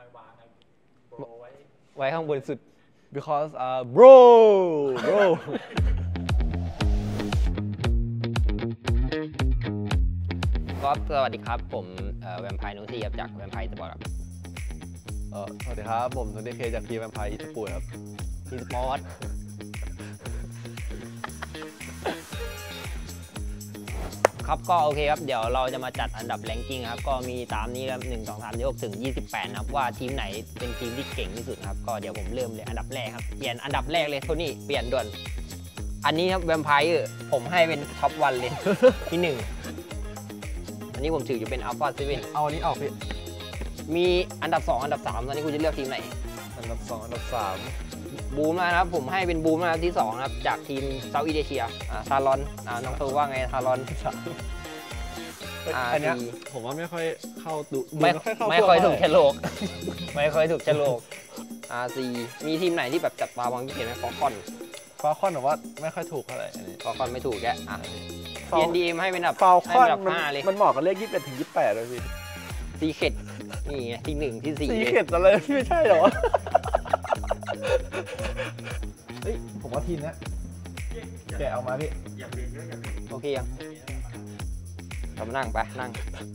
ไว้ข้างบนสุด because bro ก็สวัสดีครับผมแวมไพร์นูซี่ครับจากแวมไพร์สปอร์ตครับสวัสดีครับผมโทนี่เคจากทีมแวมไพร์อีสปอร์ตครับทีสปอร์ตครับก็โอเคครับเดี๋ยวเราจะมาจัดอันดับแรงกิ้งครับก็มีตามนี้ครับ1 2 3 6ถึง28นะครับว่าทีมไหนเป็นทีมที่เก่งที่สุดครับก็เดี๋ยวผมเริ่มเลยอันดับแรกครับเปลี่ยนอันดับแรกเลยโทนี่เปลี่ยนด่วนอันนี้ครับแวมไพร์ผมให้เป็นท็อปวันเลย ที่ 1อันนี้ผมถืออยู่เป็นอัลฟาเซเว่นเอาอันนี้ออกพี่มีอันดับ2อันดับ3ตอนนี้คุณจะเลือกทีมไหนอันดับ2อันดับ3 บูมนะครับผมให้เป็นบูมนะครับที่2ครับจากทีมเซาท์อีสเอเชียซาลอนน้องเธอว่าไงซาลอนอันนี้ผมว่าไม่ค่อยเข้าดูไม่ค่อยถูกเชลโลกไม่ค่อยถูกเชลโลกซีมีทีมไหนที่แบบจัดตาวางพิเศษไหมฟอลคอนผมว่าไม่ค่อยถูกเท่าไหร่อันนี้ฟอลคอนไม่ถูกแกTNDM ให้เป็นแบบฟอลคอนเลยมันเหมาะกับเลข21ถึง28เลยพี่ซีเค็ดนี่ไงที่1ที่4 ซีเค็ดอะไรพี่ไม่ใช่หรอเฮ้ยผมว่าทีมนี้แกเอามาพี่โอเคยังเรามานั่งไปนั่ง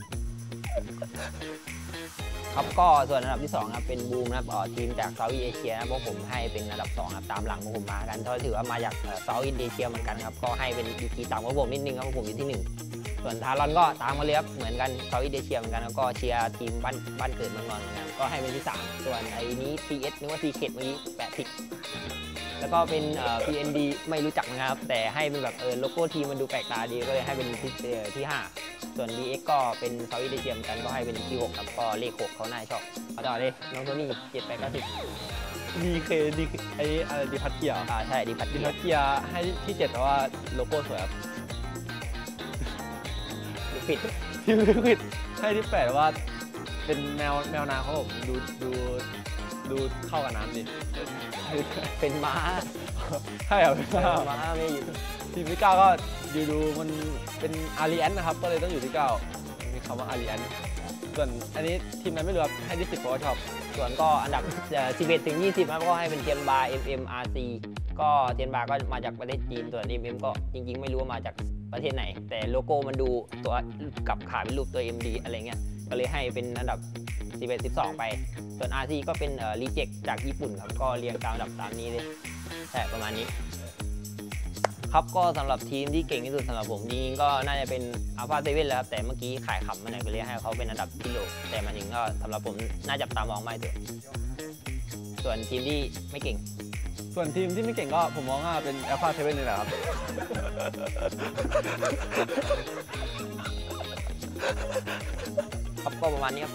ครับก็ส่วนอันดับที่2ครับเป็นบูมนะครับทีมจากเซาท์อีสเอเชียนะพวกผมให้เป็นอันดับ2ครับตามหลังพวกผมมากันเพราะถือว่ามาจากเซาท์อีสเอเชียเหมือนกันครับก็ให้เป็นดีกรีต่ำกว่าผมนิดนึงครับผมอยู่ที่1ส่วนทารอนก็ตามมาเลยครับเหมือนกันเซาท์อีสเอเชียเหมือนกันแล้วก็เชียร์ทีมบ้านเกิดเมืองนอนเหมือนกันก็ให้เป็นที่3ส่วนไอ้นี้ PS นึกว่า TK เมื่อกี้แปะผิดแล้วก็เป็น PND ไม่รู้จักนะครับแต่ให้เป็นแบบโลโก้ทีมมันดูแปลกตาดีก็เลยให้เป็นที่5ส่วน DX ก็เป็นเซาท์อีสเอเชียเหมือนกันก็ให้เป็นที่6ครับก็เลข6เขาน่าชอบเอาต่อเลยน้องโทนี่7 8 9 10 ดีไอ้อะไรดีพัทเกียร์ใช่ดีพัทเกียร์ให้ที่7เพราะว่าโลโก้สวยครับผิดให้ที่8ว่าเป็นแมวนาเขาผมดูเข้ากับน้ำดิเป็นม้าใช่ครับเป็นม้าไม่อยู่ทีมที่9ก็ดูมันเป็นอารีแอนนะครับก็เลยต้องอยู่ที่9มีคำว่าอารีแอนส่วนอันนี้ทีมนั้นไม่รู้ครับให้ที่10เพราะว่าชอบส่วนก็อันดับ11ถึง20ครับก็ให้เป็นเทียนบาร์ MMRC ก็เทียนบาร์ก็มาจากประเทศจีนส่วน MM ก็จริงๆไม่รู้ว่ามาจากประเทศไหนแต่โลโก้มันดูตัวกับขาเป็นรูปตัว MD อะไรเงี้ยก็เลยให้เป็นอันดับ11 12ไปส่วน RC ก็เป็นรีเจ็คจากญี่ปุ่นครับก็เรียงตามอันดับตามนี้เลยใช่ประมาณนี้ครับก็สำหรับทีมที่เก่งที่สุดสำหรับผมจริงๆก็น่าจะเป็นอัลฟาเซเว่นแล้วครับแต่เมื่อกี้ขายขำมาหน่อยก็เลยให้เขาเป็นอันดับที่โลแต่มันถึงก็สำหรับผมน่าจับตามองไม่ตัวส่วนทีมที่ไม่เก่งส่วนทีมที่ไม่เก่งก็ผมมองว่าเป็นอัลฟาเซเว่นนี่แหละครับครับก็ประมาณนี้ครับ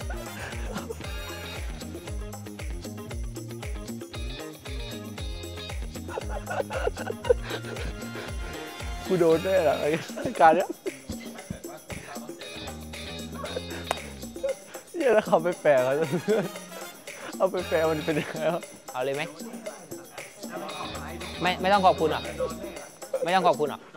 กูโดนแน่เหรอการเนี้ยเนี่ยแล้วเขาไปแปลเขาเอาไปแปลมันเป็นยังไงครับเอาเลยไหมไม่ต้องขอบคุณอ่ะไม่ต้องขอบคุณอ่ะ